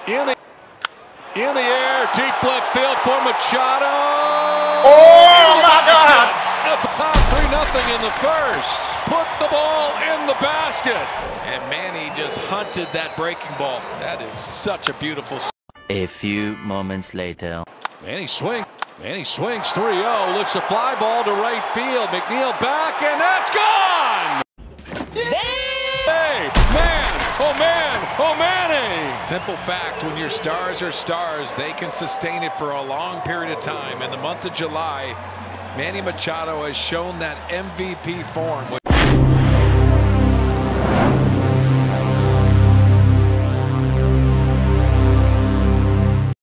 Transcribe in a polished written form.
In the air, deep left field for Machado. Oh my God! At the top, 3-0 in the first. Put the ball in the basket. And Manny just hunted that breaking ball. That is such a beautiful. A few moments later. Manny swings 3-0, lifts a fly ball to right field. McNeil back, and that's gone! Hey, man, oh Manny! Simple fact, when your stars are stars, they can sustain it for a long period of time. In the month of July, Manny Machado has shown that MVP form.